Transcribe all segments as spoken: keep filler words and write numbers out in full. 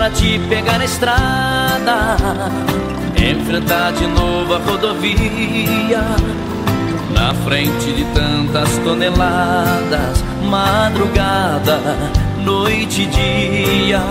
pra te pegar na estrada, enfrentar de novo a rodovia, na frente de tantas toneladas, madrugada, noite e dia.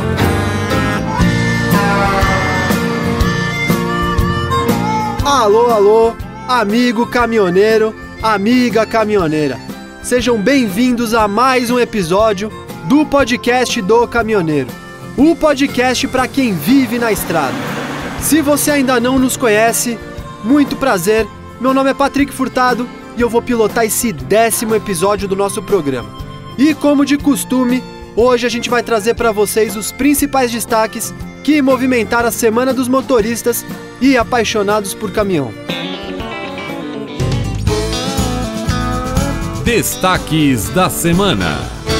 Alô, alô, amigo caminhoneiro, amiga caminhoneira. Sejam bem-vindos a mais um episódio do podcast do caminhoneiro. O podcast para quem vive na estrada. Se você ainda não nos conhece, muito prazer. Meu nome é Patrick Furtado e eu vou pilotar esse décimo episódio do nosso programa. E como de costume, hoje a gente vai trazer para vocês os principais destaques que movimentaram a Semana dos Motoristas e Apaixonados por Caminhão. Destaques da semana.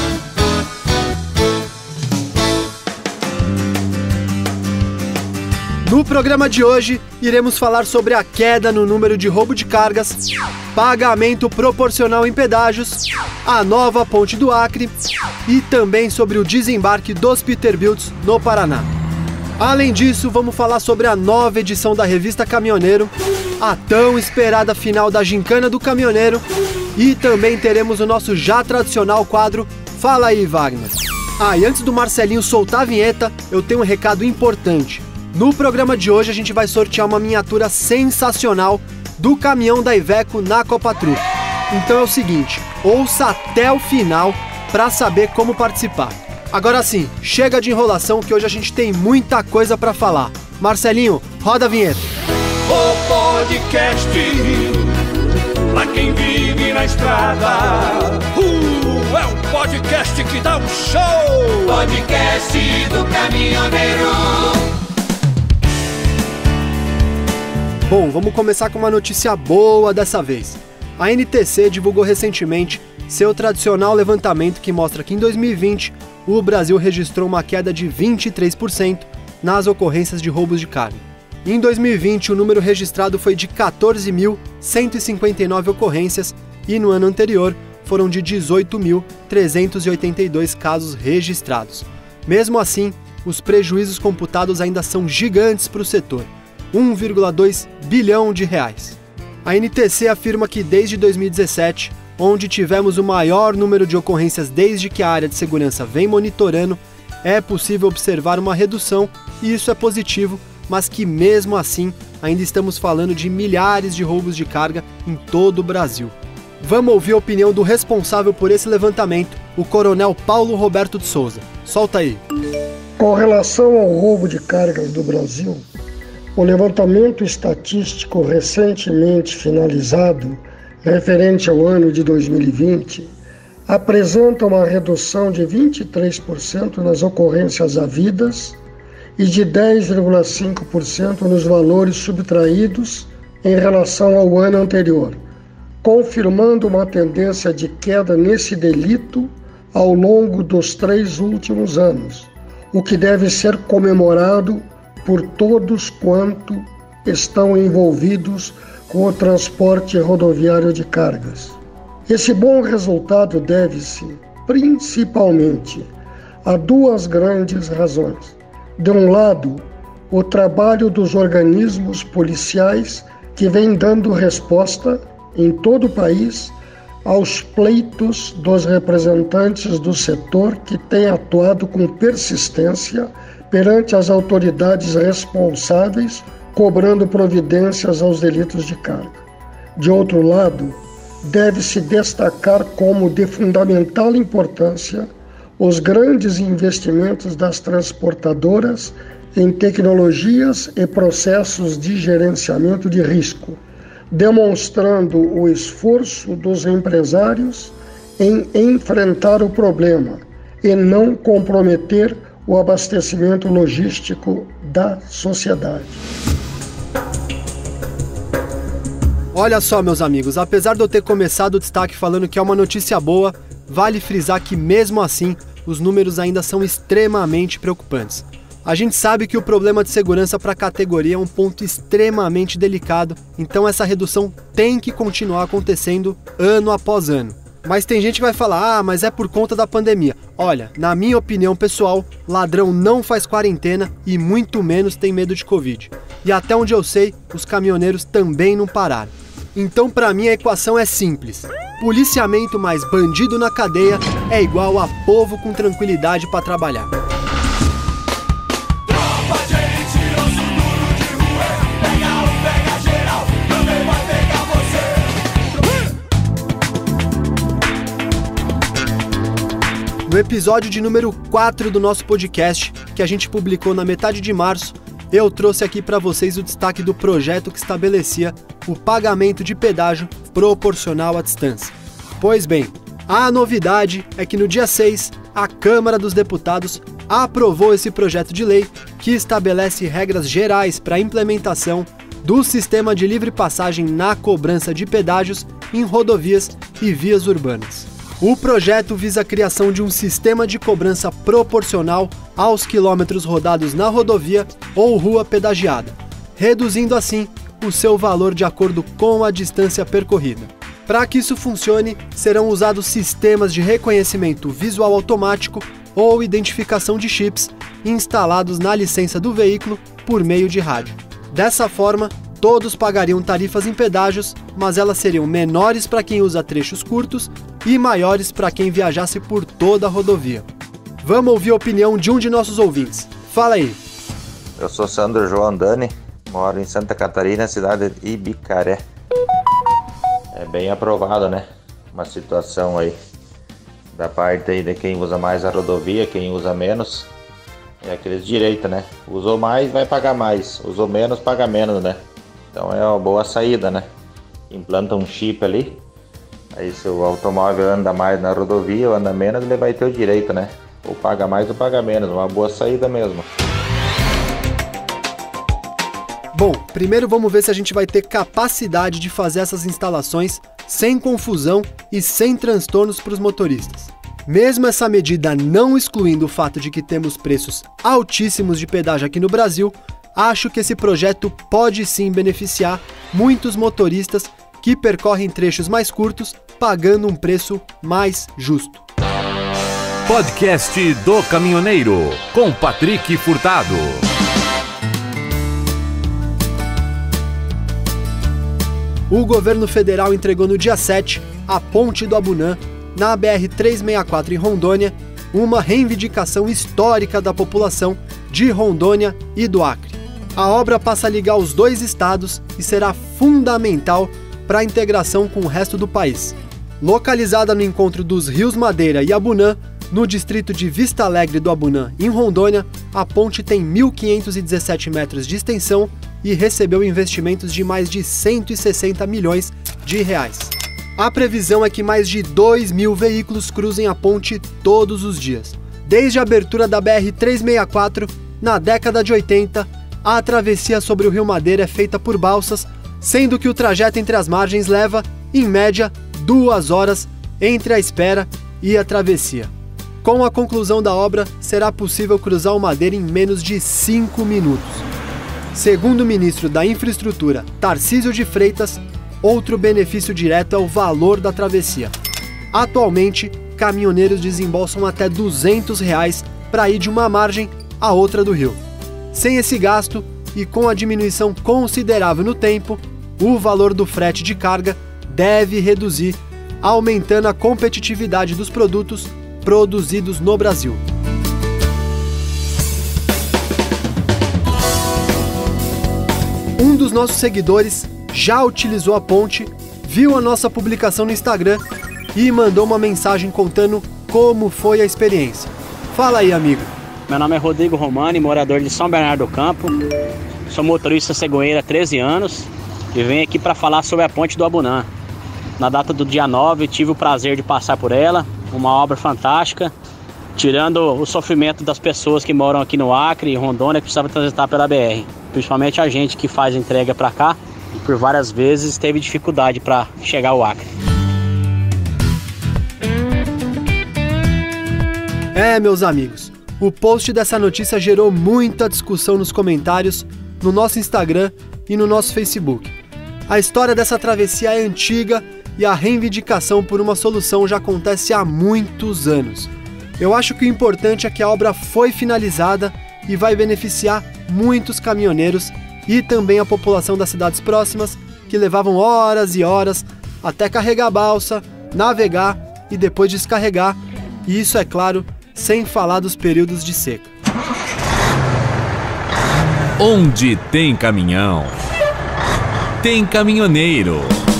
No programa de hoje, iremos falar sobre a queda no número de roubo de cargas, pagamento proporcional em pedágios, a nova ponte do Acre e também sobre o desembarque dos Peterbilts no Paraná. Além disso, vamos falar sobre a nova edição da revista Caminhoneiro, a tão esperada final da Gincana do Caminhoneiro e também teremos o nosso já tradicional quadro Fala aí, Wagner. Ah, e antes do Marcelinho soltar a vinheta, eu tenho um recado importante. No programa de hoje a gente vai sortear uma miniatura sensacional do caminhão da Iveco na Copa Truck. Então é o seguinte, ouça até o final para saber como participar. Agora sim, chega de enrolação que hoje a gente tem muita coisa para falar. Marcelinho, roda a vinheta. O podcast pra quem vive na estrada. Uh, é um podcast que dá um show. Podcast do caminhoneiro. Bom, vamos começar com uma notícia boa dessa vez. A N T C divulgou recentemente seu tradicional levantamento que mostra que em dois mil e vinte o Brasil registrou uma queda de vinte e três por cento nas ocorrências de roubos de carga. Em dois mil e vinte o número registrado foi de quatorze mil cento e cinquenta e nove ocorrências e no ano anterior foram de dezoito mil trezentos e oitenta e dois casos registrados. Mesmo assim, os prejuízos computados ainda são gigantes para o setor. um vírgula dois bilhão de reais. A N T C afirma que desde dois mil e dezessete, onde tivemos o maior número de ocorrências desde que a área de segurança vem monitorando, é possível observar uma redução e isso é positivo, mas que mesmo assim ainda estamos falando de milhares de roubos de carga em todo o Brasil. Vamos ouvir a opinião do responsável por esse levantamento, o Coronel Paulo Roberto de Souza. Solta aí. Com relação ao roubo de cargas do Brasil, o levantamento estatístico recentemente finalizado, referente ao ano de dois mil e vinte, apresenta uma redução de vinte e três por cento nas ocorrências havidas e de dez vírgula cinco por cento nos valores subtraídos em relação ao ano anterior, confirmando uma tendência de queda nesse delito ao longo dos três últimos anos, o que deve ser comemorado por todos quanto estão envolvidos com o transporte rodoviário de cargas. Esse bom resultado deve-se, principalmente, a duas grandes razões. De um lado, o trabalho dos organismos policiais que vem dando resposta, em todo o país, aos pleitos dos representantes do setor que têm atuado com persistência perante as autoridades responsáveis, cobrando providências aos delitos de carga. De outro lado, deve-se destacar como de fundamental importância os grandes investimentos das transportadoras em tecnologias e processos de gerenciamento de risco, demonstrando o esforço dos empresários em enfrentar o problema e não comprometer o abastecimento logístico da sociedade. Olha só, meus amigos, apesar de eu ter começado o destaque falando que é uma notícia boa, vale frisar que mesmo assim, os números ainda são extremamente preocupantes. A gente sabe que o problema de segurança para a categoria é um ponto extremamente delicado, então essa redução tem que continuar acontecendo ano após ano. Mas tem gente que vai falar, ah, mas é por conta da pandemia. Olha, na minha opinião pessoal, ladrão não faz quarentena e muito menos tem medo de Covid. E até onde eu sei, os caminhoneiros também não pararam. Então pra mim a equação é simples. Policiamento mais bandido na cadeia é igual a povo com tranquilidade pra trabalhar. No episódio de número quatro do nosso podcast, que a gente publicou na metade de março, eu trouxe aqui para vocês o destaque do projeto que estabelecia o pagamento de pedágio proporcional à distância. Pois bem, a novidade é que no dia seis, a Câmara dos Deputados aprovou esse projeto de lei que estabelece regras gerais para a implementação do sistema de livre passagem na cobrança de pedágios em rodovias e vias urbanas. O projeto visa a criação de um sistema de cobrança proporcional aos quilômetros rodados na rodovia ou rua pedagiada, reduzindo assim o seu valor de acordo com a distância percorrida. Para que isso funcione, serão usados sistemas de reconhecimento visual automático ou identificação de chips instalados na licença do veículo por meio de rádio. Dessa forma, todos pagariam tarifas em pedágios, mas elas seriam menores para quem usa trechos curtos e maiores para quem viajasse por toda a rodovia. Vamos ouvir a opinião de um de nossos ouvintes. Fala aí. Eu sou Sandro João Dani, moro em Santa Catarina, cidade de Ibicaré. É bem aprovado, né? Uma situação aí da parte aí de quem usa mais a rodovia, quem usa menos. É aqueles direitos, né? Usou mais, vai pagar mais. Usou menos, paga menos, né? Então é uma boa saída, né? Implanta um chip ali. Aí se o automóvel anda mais na rodovia ou anda menos, ele vai ter o direito, né? Ou paga mais ou paga menos. Uma boa saída mesmo. Bom, primeiro vamos ver se a gente vai ter capacidade de fazer essas instalações sem confusão e sem transtornos para os motoristas. Mesmo essa medida não excluindo o fato de que temos preços altíssimos de pedágio aqui no Brasil, acho que esse projeto pode sim beneficiar muitos motoristas que percorrem trechos mais curtos, pagando um preço mais justo. Podcast do Caminhoneiro, com Patrick Furtado. O governo federal entregou no dia sete a Ponte do Abunã, na B R trezentos e sessenta e quatro em Rondônia, uma reivindicação histórica da população de Rondônia e do Acre. A obra passa a ligar os dois estados e será fundamental para a integração com o resto do país. Localizada no encontro dos rios Madeira e Abunã, no distrito de Vista Alegre do Abunã, em Rondônia, a ponte tem mil quinhentos e dezessete metros de extensão e recebeu investimentos de mais de cento e sessenta milhões de reais. A previsão é que mais de dois mil veículos cruzem a ponte todos os dias. Desde a abertura da B R trezentos e sessenta e quatro, na década de oitenta, a travessia sobre o Rio Madeira é feita por balsas, sendo que o trajeto entre as margens leva, em média, duas horas entre a espera e a travessia. Com a conclusão da obra, será possível cruzar o Madeira em menos de cinco minutos. Segundo o ministro da Infraestrutura, Tarcísio de Freitas, outro benefício direto é o valor da travessia. Atualmente, caminhoneiros desembolsam até duzentos reais para ir de uma margem à outra do rio. Sem esse gasto e com a diminuição considerável no tempo, o valor do frete de carga deve reduzir, aumentando a competitividade dos produtos produzidos no Brasil. Um dos nossos seguidores já utilizou a ponte, viu a nossa publicação no Instagram e mandou uma mensagem contando como foi a experiência. Fala aí, amigo. Meu nome é Rodrigo Romani, morador de São Bernardo do Campo. Sou motorista cegonheiro há treze anos e venho aqui para falar sobre a Ponte do Abunã. Na data do dia nove, tive o prazer de passar por ela, uma obra fantástica, tirando o sofrimento das pessoas que moram aqui no Acre e Rondônia que precisavam transitar pela B R. Principalmente a gente que faz entrega para cá e por várias vezes teve dificuldade para chegar ao Acre. É, meus amigos, o post dessa notícia gerou muita discussão nos comentários, no nosso Instagram e no nosso Facebook. A história dessa travessia é antiga e a reivindicação por uma solução já acontece há muitos anos. Eu acho que o importante é que a obra foi finalizada e vai beneficiar muitos caminhoneiros e também a população das cidades próximas, que levavam horas e horas até carregar a balsa, navegar e depois descarregar, e isso, é claro, sem falar dos períodos de seca. Onde tem caminhão, tem caminhoneiro.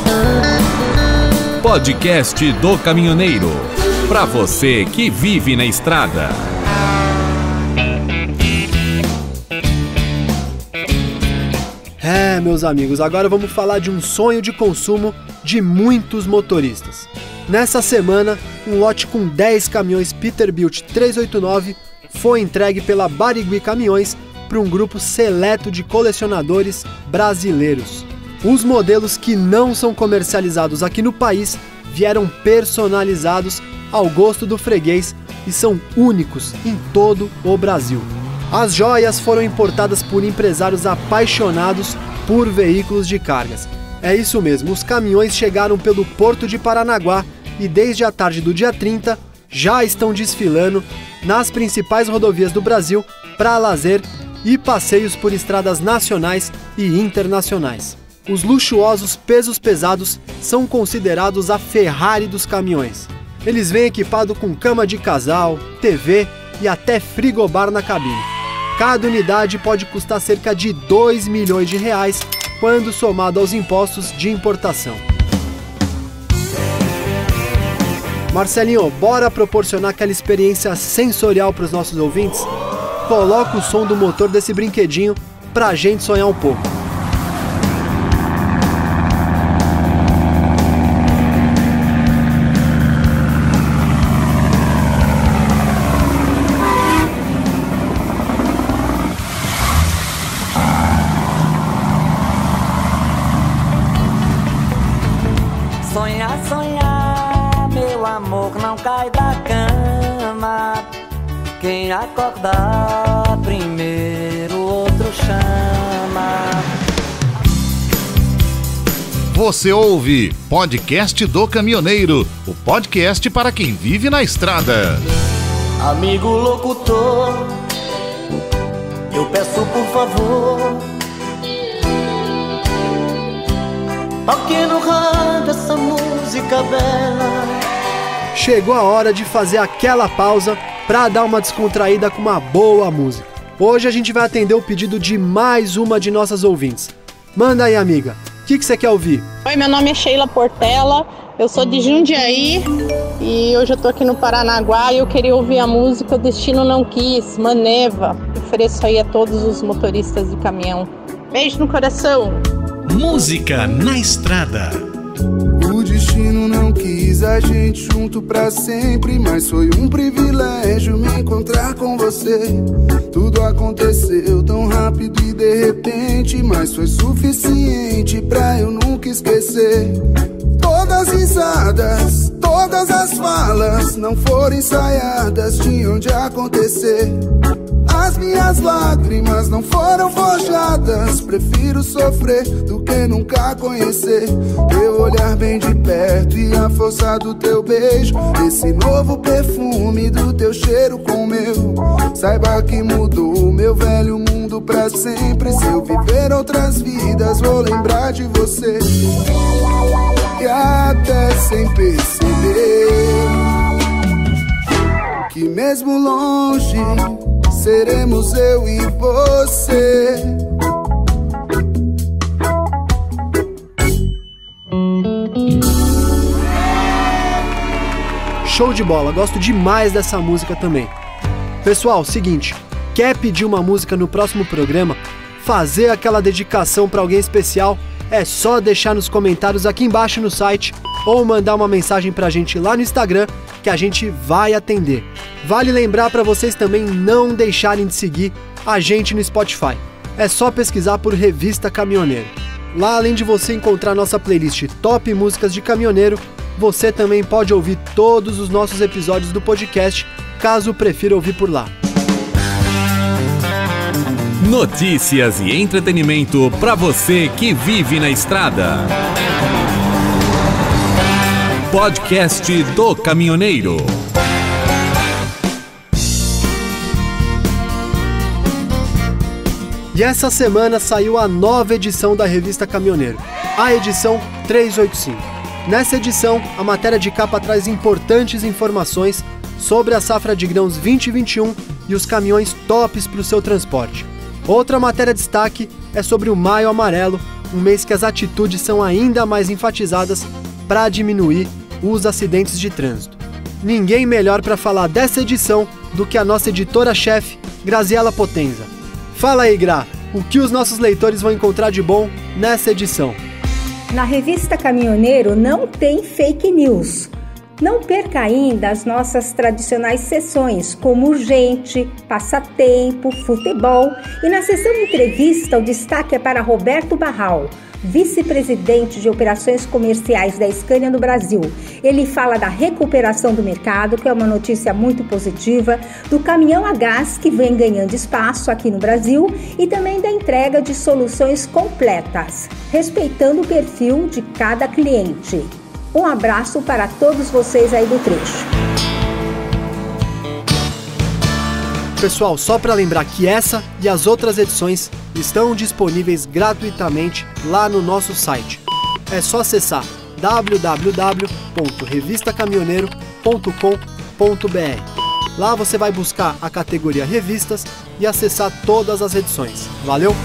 Podcast do Caminhoneiro, para você que vive na estrada. É, meus amigos, agora vamos falar de um sonho de consumo de muitos motoristas. Nessa semana, um lote com dez caminhões Peterbilt trezentos e oitenta e nove foi entregue pela Barigui Caminhões para um grupo seleto de colecionadores brasileiros. Os modelos que não são comercializados aqui no país vieram personalizados ao gosto do freguês e são únicos em todo o Brasil. As joias foram importadas por empresários apaixonados por veículos de cargas. É isso mesmo, os caminhões chegaram pelo Porto de Paranaguá e desde a tarde do dia trinta já estão desfilando nas principais rodovias do Brasil para lazer e passeios por estradas nacionais e internacionais. Os luxuosos pesos pesados são considerados a Ferrari dos caminhões. Eles vêm equipados com cama de casal, T V e até frigobar na cabine. Cada unidade pode custar cerca de dois milhões de reais quando somado aos impostos de importação. Marcelinho, bora proporcionar aquela experiência sensorial para os nossos ouvintes? Coloca o som do motor desse brinquedinho pra gente sonhar um pouco. Sonhar, sonhar, meu amor, não cai da cama. Quem acordar primeiro, outro chama. Você ouve Podcast do Caminhoneiro, o podcast para quem vive na estrada. Amigo locutor, eu peço por favor, toque no rádio essa música bela. Chegou a hora de fazer aquela pausa para dar uma descontraída com uma boa música. Hoje a gente vai atender o pedido de mais uma de nossas ouvintes. Manda aí, amiga, o que, que você quer ouvir? Oi, meu nome é Sheila Portela, eu sou de Jundiaí e hoje eu tô aqui no Paranaguá e eu queria ouvir a música Destino Não Quis, Maneva. Ofereço aí a todos os motoristas de caminhão. Beijo no coração! Música na estrada. O destino não quis a gente junto pra sempre, mas foi um privilégio me encontrar com você. Tudo aconteceu tão rápido e de repente, mas foi suficiente pra eu nunca esquecer. Todas as risadas, todas as falas não foram ensaiadas, tinham de acontecer. As minhas lágrimas não foram forjadas, prefiro sofrer do que nunca conhecer. Teu olhar bem de perto e a força do teu beijo, esse novo perfume do teu cheiro com o meu. Saiba que mudou o meu velho mundo pra sempre. Se eu viver outras vidas vou lembrar de você. E até sem perceber que mesmo longe seremos eu e você. Show de bola, gosto demais dessa música também. Pessoal, seguinte, quer pedir uma música no próximo programa? Fazer aquela dedicação para alguém especial? É só deixar nos comentários aqui embaixo no site ou mandar uma mensagem pra gente lá no Instagram que a gente vai atender. Vale lembrar para vocês também não deixarem de seguir a gente no Spotify. É só pesquisar por Revista Caminhoneiro. Lá, além de você encontrar nossa playlist Top Músicas de Caminhoneiro, você também pode ouvir todos os nossos episódios do podcast, caso prefira ouvir por lá. Notícias e entretenimento para você que vive na estrada. podcast do caminhoneiro. E essa semana saiu a nova edição da revista Caminhoneiro, a edição trezentos e oitenta e cinco. Nessa edição, a matéria de capa traz importantes informações sobre a safra de grãos vinte e vinte e um e os caminhões tops para o seu transporte. Outra matéria de destaque é sobre o Maio Amarelo, um mês que as atitudes são ainda mais enfatizadas para diminuir os acidentes de trânsito. Ninguém melhor para falar dessa edição do que a nossa editora-chefe, Graziela Potenza. Fala aí, Gra, o que os nossos leitores vão encontrar de bom nessa edição? Na revista Caminhoneiro não tem fake news. Não perca ainda as nossas tradicionais sessões, como Urgente, Passatempo, Futebol. E na sessão entrevista, o destaque é para Roberto Barral, vice-presidente de operações comerciais da Scania no Brasil. Ele fala da recuperação do mercado, que é uma notícia muito positiva, do caminhão a gás, que vem ganhando espaço aqui no Brasil, e também da entrega de soluções completas, respeitando o perfil de cada cliente. Um abraço para todos vocês aí do trecho. Pessoal, só para lembrar que essa e as outras edições estão disponíveis gratuitamente lá no nosso site. É só acessar w w w ponto revista caminhoneiro ponto com ponto b r. Lá você vai buscar a categoria Revistas e acessar todas as edições. Valeu?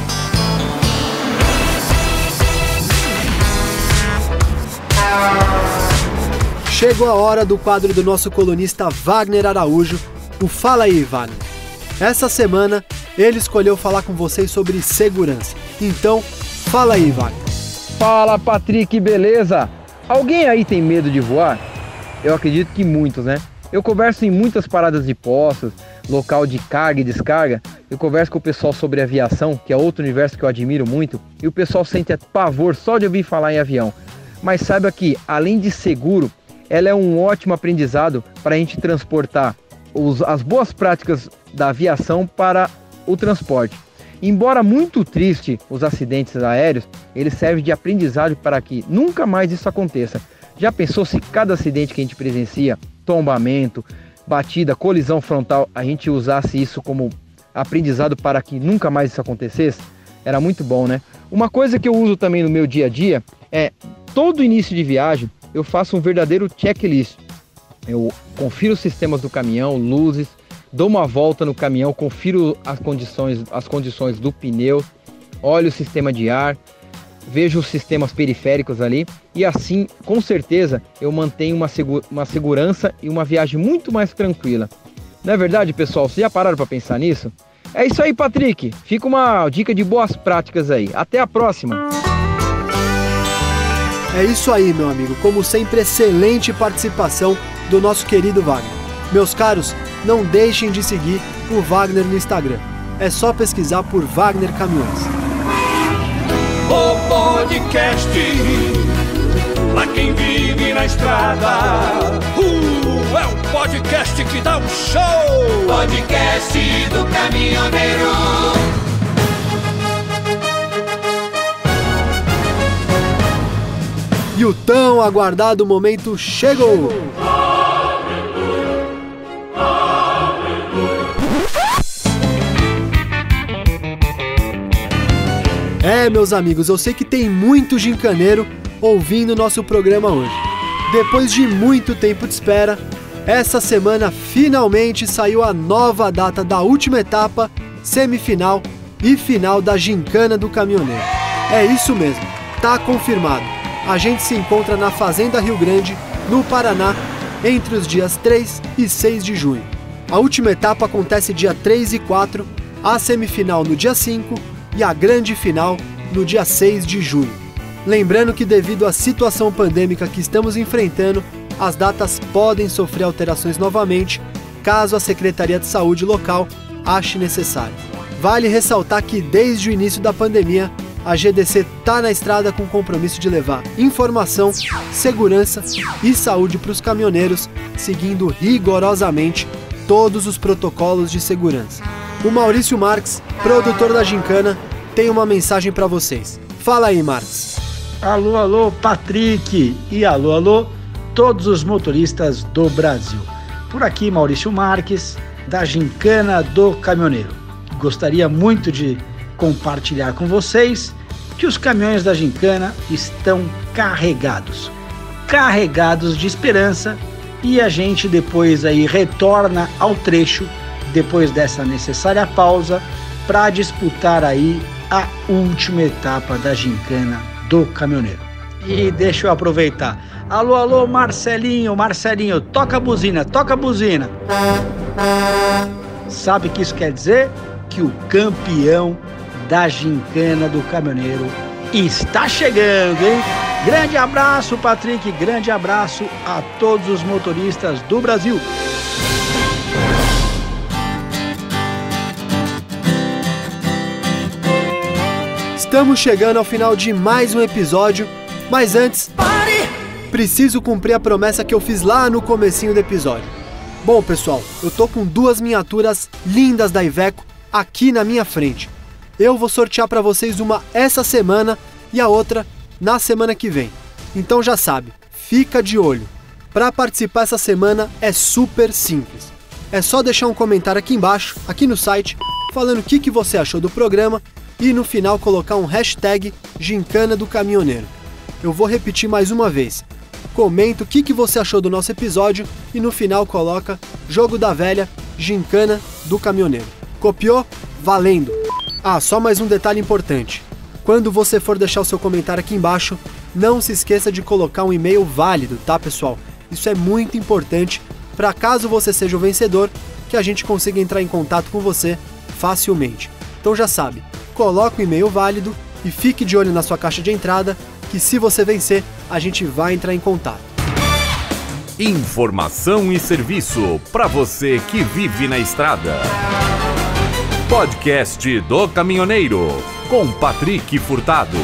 Chegou a hora do quadro do nosso colunista Wagner Araújo, o Fala aí, Wagner. Essa semana, ele escolheu falar com vocês sobre segurança. Então, fala aí, Wagner. Fala, Patrick, beleza? Alguém aí tem medo de voar? Eu acredito que muitos, né? Eu converso em muitas paradas de postos, local de carga e descarga. Eu converso com o pessoal sobre aviação, que é outro universo que eu admiro muito, e o pessoal sente pavor só de ouvir falar em avião. Mas saiba que, além de seguro, ela é um ótimo aprendizado para a gente transportar os, as boas práticas da aviação para o transporte. Embora muito triste os acidentes aéreos, eles servem de aprendizado para que nunca mais isso aconteça. Já pensou se cada acidente que a gente presencia, tombamento, batida, colisão frontal, a gente usasse isso como aprendizado para que nunca mais isso acontecesse? Era muito bom, né? Uma coisa que eu uso também no meu dia a dia é, todo início de viagem, eu faço um verdadeiro checklist. Eu confiro os sistemas do caminhão, luzes, dou uma volta no caminhão, confiro as condições, as condições do pneu, olho o sistema de ar, vejo os sistemas periféricos ali e assim, com certeza, eu mantenho uma, segu- uma segurança e uma viagem muito mais tranquila. Não é verdade, pessoal? Vocês já pararam para pensar nisso? É isso aí, Patrick. Fica uma dica de boas práticas aí. Até a próxima! É isso aí, meu amigo. Como sempre, excelente participação do nosso querido Wagner. Meus caros, não deixem de seguir o Wagner no Instagram. É só pesquisar por Wagner Caminhões. O podcast pra quem vive na estrada. Uh, é um podcast que dá um show. Podcast do caminhoneiro. E o tão aguardado momento chegou! É, meus amigos, eu sei que tem muito gincaneiro ouvindo nosso programa hoje. Depois de muito tempo de espera, essa semana finalmente saiu a nova data da última etapa, semifinal e final da Gincana do Caminhoneiro. É isso mesmo, tá confirmado. A gente se encontra na Fazenda Rio Grande, no Paraná, entre os dias três e seis de junho. A última etapa acontece dia três e quatro, a semifinal no dia cinco e a grande final no dia seis de junho. Lembrando que devido à situação pandêmica que estamos enfrentando, as datas podem sofrer alterações novamente, caso a Secretaria de Saúde local ache necessário. Vale ressaltar que desde o início da pandemia, a G D C está na estrada com o compromisso de levar informação, segurança e saúde para os caminhoneiros, seguindo rigorosamente todos os protocolos de segurança. O Maurício Marques, produtor da Gincana, tem uma mensagem para vocês. Fala aí, Marques. Alô, alô, Patrick e alô, alô, todos os motoristas do Brasil. Por aqui, Maurício Marques, da Gincana do Caminhoneiro. Gostaria muito de compartilhar com vocês que os caminhões da Gincana estão carregados, carregados de esperança, e a gente depois aí retorna ao trecho, depois dessa necessária pausa, para disputar aí a última etapa da Gincana do Caminhoneiro. E deixa eu aproveitar. Alô, alô, Marcelinho, Marcelinho, toca a buzina, toca a buzina. Sabe o que isso quer dizer? Que o campeão da Gincana do Caminhoneiro está chegando, hein? Grande abraço, Patrick, grande abraço a todos os motoristas do Brasil. Estamos chegando ao final de mais um episódio, mas antes, Pare! preciso cumprir a promessa que eu fiz lá no comecinho do episódio. Bom, pessoal, eu tô com duas miniaturas lindas da Iveco aqui na minha frente. Eu vou sortear para vocês uma essa semana e a outra na semana que vem. Então já sabe, fica de olho. Para participar essa semana é super simples. É só deixar um comentário aqui embaixo, aqui no site, falando o que, que você achou do programa e no final colocar um hashtag Gincana do Caminhoneiro. Eu vou repetir mais uma vez. Comenta o que, que você achou do nosso episódio e no final coloca Jogo da Velha Gincana do Caminhoneiro. Copiou? Valendo! Ah, só mais um detalhe importante. Quando você for deixar o seu comentário aqui embaixo, não se esqueça de colocar um e-mail válido, tá, pessoal? Isso é muito importante para caso você seja o vencedor, que a gente consiga entrar em contato com você facilmente. Então já sabe, coloca o e-mail válido e fique de olho na sua caixa de entrada, que se você vencer, a gente vai entrar em contato. Informação e serviço para você que vive na estrada. Podcast do Caminhoneiro, com Patrick Furtado.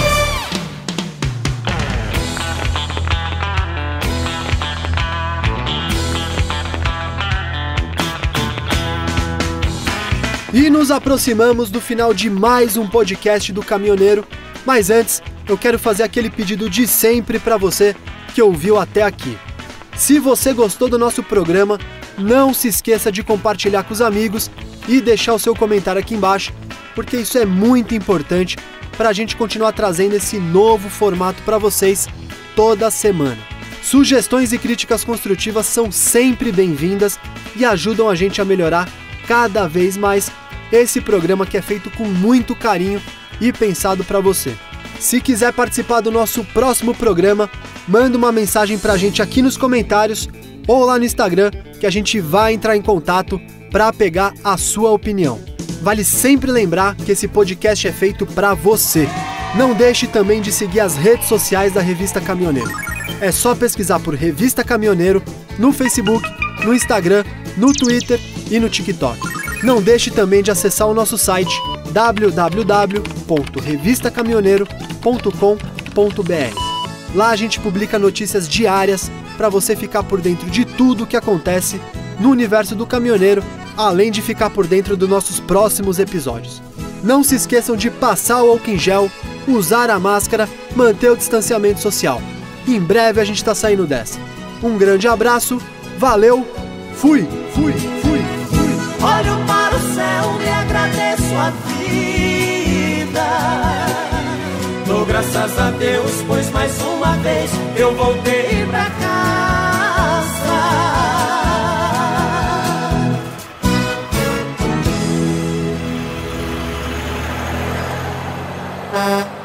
E nos aproximamos do final de mais um podcast do Caminhoneiro, mas antes eu quero fazer aquele pedido de sempre para você que ouviu até aqui. Se você gostou do nosso programa, não se esqueça de compartilhar com os amigos e deixar o seu comentário aqui embaixo, porque isso é muito importante para a gente continuar trazendo esse novo formato para vocês toda semana. Sugestões e críticas construtivas são sempre bem-vindas e ajudam a gente a melhorar cada vez mais esse programa que é feito com muito carinho e pensado para você. Se quiser participar do nosso próximo programa, manda uma mensagem pra gente aqui nos comentários ou lá no Instagram, que a gente vai entrar em contato para pegar a sua opinião. Vale sempre lembrar que esse podcast é feito para você. Não deixe também de seguir as redes sociais da Revista Caminhoneiro. É só pesquisar por Revista Caminhoneiro no Facebook, no Instagram, no Twitter e no TikTok. Não deixe também de acessar o nosso site w w w ponto revista caminhoneiro ponto com ponto b r. Lá a gente publica notícias diárias para você ficar por dentro de tudo o que acontece no universo do caminhoneiro, além de ficar por dentro dos nossos próximos episódios. Não se esqueçam de passar o álcool em gel, usar a máscara, manter o distanciamento social. Em breve a gente está saindo dessa. Um grande abraço, valeu, fui, fui, fui, fui. Olho para o céu e agradeço a vida. Dou graças a Deus, pois mais uma vez eu voltei pra casa.